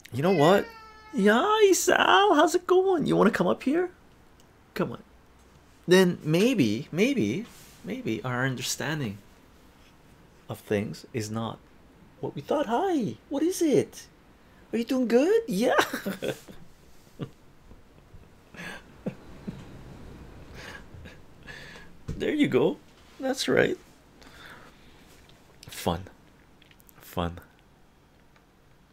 You know what? Yeah, Sal, how's it going? You want to come up here? Come on. Then maybe our understanding of things is not what we thought. Hi, what is it? Are you doing good? Yeah. There you go. That's right. Fun, fun.